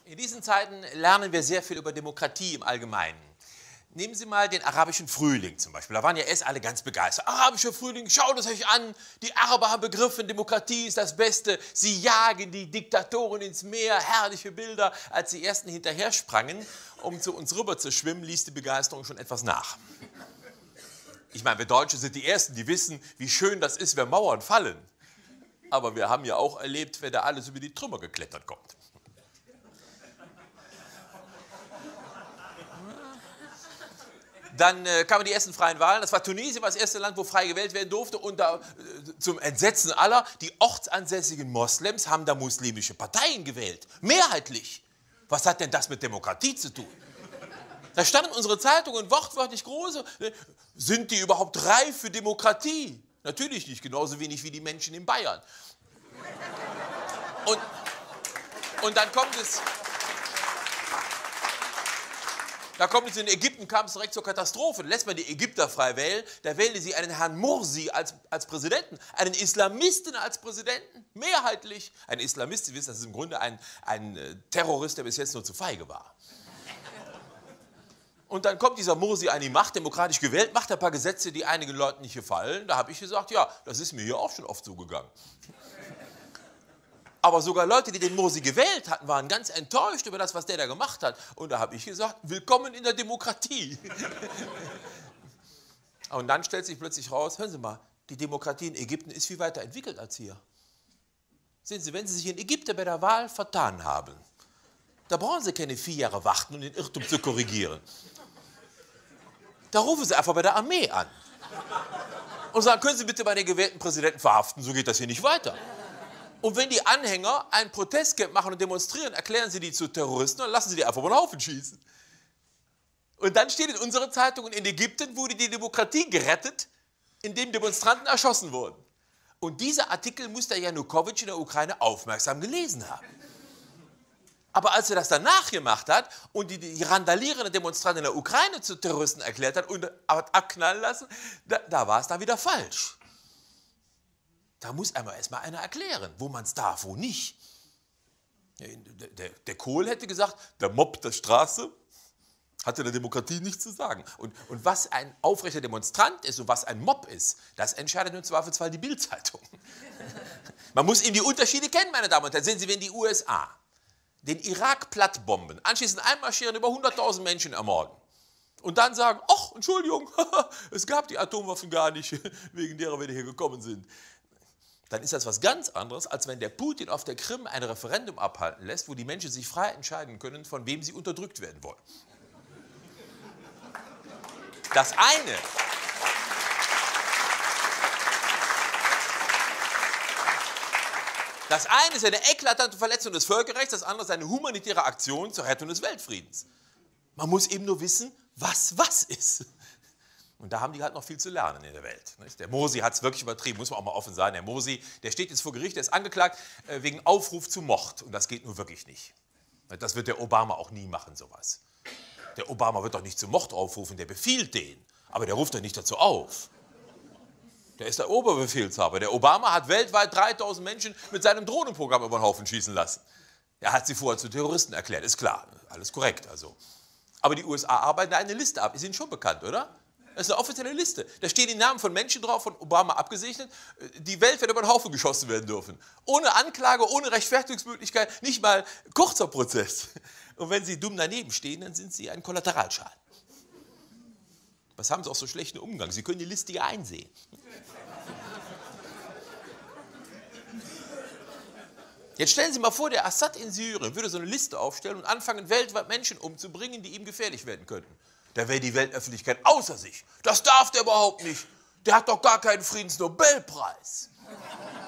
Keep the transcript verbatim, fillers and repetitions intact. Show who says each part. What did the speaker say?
Speaker 1: In diesen Zeiten lernen wir sehr viel über Demokratie im Allgemeinen. Nehmen Sie mal den arabischen Frühling zum Beispiel. Da waren ja erst alle ganz begeistert. Arabischer Frühling, schaut es euch an. Die Araber haben begriffen, Demokratie ist das Beste. Sie jagen die Diktatoren ins Meer. Herrliche Bilder. Als die Ersten hinterher sprangen, um zu uns rüber zu schwimmen, ließ die Begeisterung schon etwas nach. Ich meine, wir Deutsche sind die Ersten, die wissen, wie schön das ist, wenn Mauern fallen. Aber wir haben ja auch erlebt, wenn da alles über die Trümmer geklettert kommt. Dann äh, kamen die ersten freien Wahlen. Das war Tunesien, war das erste Land, wo frei gewählt werden durfte. Und da, äh, zum Entsetzen aller, die ortsansässigen Moslems haben da muslimische Parteien gewählt. Mehrheitlich. Was hat denn das mit Demokratie zu tun? Da standen unsere Zeitungen wortwörtlich große. Äh, sind die überhaupt reif für Demokratie? Natürlich nicht, genauso wenig wie die Menschen in Bayern. Und, und dann kommt es... Da kommt es in Ägypten, kam es direkt zur Katastrophe. Dann lässt man die Ägypter frei wählen. Da wählen sie einen Herrn Morsi als, als Präsidenten, einen Islamisten als Präsidenten, mehrheitlich. Ein Islamist, Sie wissen, das ist im Grunde ein, ein Terrorist, der bis jetzt nur zu feige war. Und dann kommt dieser Morsi an die Macht, demokratisch gewählt, macht ein paar Gesetze, die einigen Leuten nicht gefallen. Da habe ich gesagt, ja, das ist mir hier auch schon oft so gegangen. Aber sogar Leute, die den Morsi gewählt hatten, waren ganz enttäuscht über das, was der da gemacht hat. Und da habe ich gesagt, willkommen in der Demokratie. Und dann stellt sich plötzlich raus, hören Sie mal, die Demokratie in Ägypten ist viel weiter entwickelt als hier. Sehen Sie, wenn Sie sich in Ägypten bei der Wahl vertan haben, da brauchen Sie keine vier Jahre warten, um den Irrtum zu korrigieren. Da rufen Sie einfach bei der Armee an und sagen, können Sie bitte bei den gewählten Präsidenten verhaften, so geht das hier nicht weiter. Und wenn die Anhänger ein Protestcamp machen und demonstrieren, erklären sie die zu Terroristen und lassen sie die einfach über den Haufen schießen. Und dann steht in unserer Zeitung, in Ägypten wurde die Demokratie gerettet, indem Demonstranten erschossen wurden. Und dieser Artikel muss der Janukowitsch in der Ukraine aufmerksam gelesen haben. Aber als er das danach gemacht hat und die, die randalierenden Demonstranten in der Ukraine zu Terroristen erklärt hat und hat abknallen lassen, da, da war es dann wieder falsch. Da muss einmal erstmal einer erklären, wo man es darf, wo nicht. Der, der, der Kohl hätte gesagt, der Mob der Straße hatte der Demokratie nichts zu sagen. Und, und was ein aufrechter Demonstrant ist und was ein Mob ist, das entscheidet im Zweifelsfall die Bild-Zeitung. Man muss eben die Unterschiede kennen, meine Damen und Herren. Sehen Sie, wenn die U S A den Irak plattbomben, anschließend einmarschieren, über hunderttausend Menschen ermorden und dann sagen, ach, Entschuldigung, es gab die Atomwaffen gar nicht, wegen derer wir hier gekommen sind. Dann ist das was ganz anderes, als wenn der Putin auf der Krim ein Referendum abhalten lässt, wo die Menschen sich frei entscheiden können, von wem sie unterdrückt werden wollen. Das eine, das eine ist eine eklatante Verletzung des Völkerrechts, das andere ist eine humanitäre Aktion zur Rettung des Weltfriedens. Man muss eben nur wissen, was was ist. Und da haben die halt noch viel zu lernen in der Welt. Der Morsi hat es wirklich übertrieben, muss man auch mal offen sagen. Der Morsi, der steht jetzt vor Gericht, der ist angeklagt äh, wegen Aufruf zu Mord. Und das geht nur wirklich nicht. Das wird der Obama auch nie machen, sowas. Der Obama wird doch nicht zu Mord aufrufen, der befiehlt den. Aber der ruft doch nicht dazu auf. Der ist der Oberbefehlshaber. Der Obama hat weltweit dreitausend Menschen mit seinem Drohnenprogramm über den Haufen schießen lassen. Er hat sie vorher zu Terroristen erklärt, ist klar, alles korrekt. Also. Aber die U S A arbeiten da eine Liste ab, ist Ihnen schon bekannt, oder? Das ist eine offizielle Liste. Da stehen die Namen von Menschen drauf, von Obama abgesegnet, die weltweit über den Haufen geschossen werden dürfen. Ohne Anklage, ohne Rechtfertigungsmöglichkeit, nicht mal kurzer Prozess. Und wenn Sie dumm daneben stehen, dann sind Sie ein Kollateralschaden. Was haben Sie auch so schlechten Umgang? Sie können die Liste ja einsehen. Jetzt stellen Sie mal vor, der Assad in Syrien würde so eine Liste aufstellen und anfangen, weltweit Menschen umzubringen, die ihm gefährlich werden könnten. Da wäre die Weltöffentlichkeit außer sich. Das darf der überhaupt nicht. Der hat doch gar keinen Friedensnobelpreis.